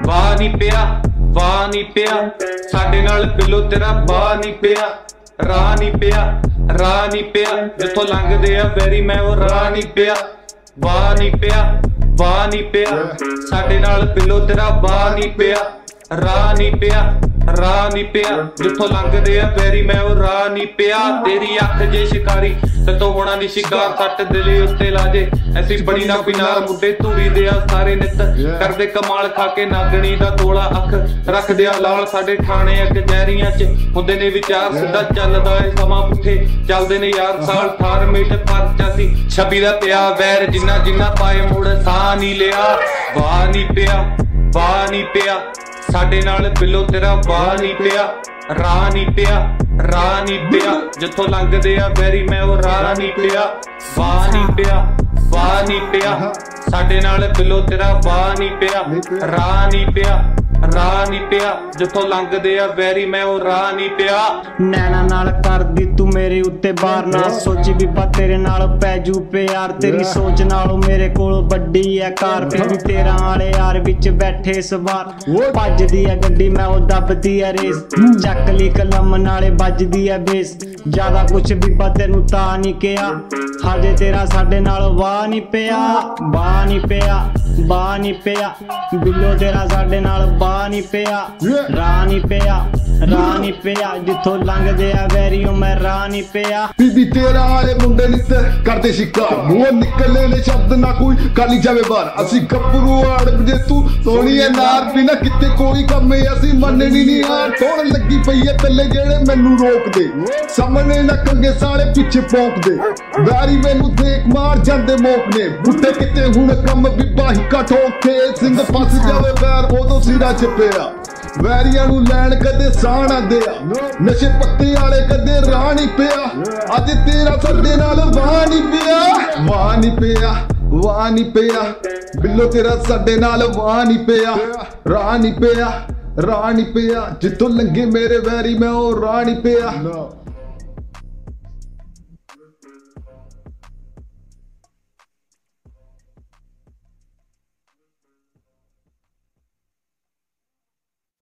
ਵਾਹ ਨੀ ਪਿਆ ਸਾਡੇ ਨਾਲ ਬਿੱਲੋ ਤੇਰਾ ਵਾਹ ਨੀ ਪਿਆ ਰਾਹ ਨੀ ਪਿਆ ਜਿੱਥੋਂ ਲੰਘਦੇ ਆ ਵੈਰੀ ਮੈਂ ਉਹ ਰਾਹ ਨੀ ਪਿਆ ਵਾਹ ਨੀ ਪਿਆ ਸਾਡੇ ਨਾਲ ਬਿੱਲੋ ਤੇਰਾ ਵਾਹ ਨੀ ਪਿਆ ਰਾਹ ਨੀ ਪਿਆ ਜਿੱਥੋਂ ਲੰਘਦੇ ਆ ਵੈਰੀ ਮੈਂ ਉਹ ਰਾਹ ਨੀ ਪਿਆ ਤੇਰੀ ਅੱਖ ਜੇ ਸ਼ਿਕਾਰੀ ਤੋ ਹੋਣਾ ਨੀ ਸ਼ਿਕਾਰ ਸੱਟ ਦਿਲੇ ਉੱਤੇ ਲਾਜੇ ਐਸੀ ਬਣੀ ਨਾ ਕੋਈ ਨਾਲ ਮੁੰਡੇ ਧੂਰੀ ਦੇ ਆ ਸਾਰੇ ਨਿੱਤ ਕਰਦੇ ਕਮਾਲ ਖਾ ਕੇ ਨਾਗਣੀ ਦਾ ਤੋਲਾ ਅੱਖ ਰੱਖਦੇ ਆ ਲਾਲ ਸਾਡੇ ਥਾਣੇ ਕਚਹਿਰੀਆਂ ਚ ਹੁੰਦੇ ਨੇ ਵਿਚਾਰ ਸਿੱਧਾ ਚੱਲਦਾ ਏ ਸਮਾਂ ਪੁੱਠੇ ਚੱਲਦੇ ਨੇ ਯਾਰ ਸਾਲ 18 ਮਿੰਟ ਪਰਚਾ ਸੀ 26 ਦਾ ਪਿਆ ਵੈਰ ਜਿੰਨਾ ਪਾਏ ਮੁੜ ਸਾਹ ਨੀ ਲਿਆ ਵਾਹ ਨੀ ਪਿਆ ਸਾਡੇ ਨਾਲ ਬਿੱਲੋ ਤੇਰਾ ਵਾਹ ਨੀ ਪਿਆ ਰਾਹ ਨੀ ਪਿਆ ਜਿੱਥੋਂ ਲੰਘਦੇ ਆ ਵੈਰੀ ਮੈਂ ਉਹ ਰਾਹ ਨੀ ਪਿਆ ਵਾਹ ਨੀ ਪਿਆ ਸਾਡੇ ਨਾਲ ਬਿੱਲੋ ਤੇਰਾ ਵਾਹ ਨੀ ਪਿਆ ਰਾਹ ਨੀ ਪਿਆ ਜਿੱਥੋਂ ਲੰਘਦੇ ਆ ਵੈਰੀ ਮੈਂ ਉਹ ਰਾਹ ਨੀ ਪਿਆ ਨੈਣਾ ਨਾਲ ਕਰਦੀ ਤੂੰ ਮੇਰੇ ਉੱਤੇ ਬਾਰ ਨਾ ਸੋਚੀ ਬੀਬਾ ਤੇਰੇ ਨਾਲ ਪੈ ਜੂ ਪਿਆਰ ਤੇਰੀ ਸੋਚ ਨਾਲੋਂ ਮੇਰੇ ਕੋਲ ਵੱਡੀ ਐ ਕਾਰ ਫਿਰ ਵੀ ਤੇਰਾ ਵਾਲੇ ਯਾਰ ਵਿੱਚ ਬੈਠੇ ਸਵਾਰ ਭੱਜਦੀ ਐ ਗੱਡੀ ਮੈਂ ਉਹ ਦੱਬਦੀ ਐ ਰੇਸ ਚੱਕ ਲਈ ਕਲਮ ਨਾਲੇ ਵੱਜਦੀ ਐ ਬੇਸ ਜ਼ਿਆਦਾ ਕੁਛ ਬੀਬਾ ਤੈਨੂੰ ਤਾਂ ਨਹੀਂ ਕਿਹਾ ਹਾਜੇ ਤੇਰਾ ਸਾਡੇ ਨਾਲ ਵਾਹ ਨੀ ਪਿਆ ਬਿੱਲੋ ਤੇਰਾ ਸਾਡੇ ਨਾਲ ਵਾਹ ਨੀ ਪਿਆ ਰਾਹ ਨੀ ਪਿਆ ਜਿੱਥੋਂ ਲੰਘਦੇ ਆ ਵੈਰੀਓ ਮੈਂ ਰਾਹ ਨੀ ਪਿਆ ਬੀਬੀ ਤੇਰਾ ਵਾਲੇ ਮੁੰਡੇ ਨਿੱਤ ਕਰਦੇ ਸ਼ਿਕਾਰ ਮੂੰਹ ਨਿਕਲੇ ਨੇ ਸ਼ਬਦ ਨਾ ਕੋਈ ਕਾਲੀ ਜਾਵੇ ਬਾਹਰ ਅਸੀਂ ਗੱਭਰੂ ਆੜ ਜੇ ਤੂੰ ਸੋਹਣੀ ਐ ਨਾਰ ਬਿਨਾ ਕਿਤੇ ਕੋਈ ਕੰਮ ਅਸੀਂ ਮੰਨਣੀ ਨਹੀਂ ਹਾਰ ਤੋੜ ਲੱਗੀ ਪਈ ਐ ਤੱਲੇ ਜਿਹੜੇ ਮੈਨੂੰ ਰੋਕਦੇ ਸਾਹਮਣੇ ਨੱਕਣਗੇ ਸਾਲੇ ਪਿੱਛੇ ਭੌਂਕਦੇ ਵੈਰੀ ਮੈਨੂੰ ਦੇਖ ਮਾਰ ਜਾਂਦੇ ਮੋਕ ਨੇ ਬੁੱਢੇ ਕਿਤੇ ਹੁਣ ਕੰਮ ਬੀਬਾ ਹਿੱਕਾ ਠੋਕ ਕੇ ਸਿੰਘ ਫਸ ਜਾਵੇ ਪੈਰ ਉਦੋਂ ਸਿਰਾ ਛਪਿਆ ਵੈਰੀਆਂ ਨੂੰ ਲੈਣ ਕਦੇ ਸਾਹ ਨਾ ਦਿਆ ਨਸ਼ੇ ਪੱਤੇ ਵਾਲੇ ਕਦੇ ਰਾਹ ਨੀ ਪਿਆ ਅੱਜ ਤੇਰਾ ਸਾਡੇ ਨਾਲ ਵਾਹ ਨੀ ਪਿਆ ਬਿੱਲੋ ਤੇਰਾ ਸਾਡੇ ਨਾਲ ਵਾਹ ਨੀ ਪਿਆ ਰਾਹ ਨੀ ਪਿਆ ਜਿੱਥੋਂ ਲੰਘੇ ਮੇਰੇ ਵੈਰੀ ਮੈਂ ਉਹ ਰਾਹ ਨੀ ਪਿਆ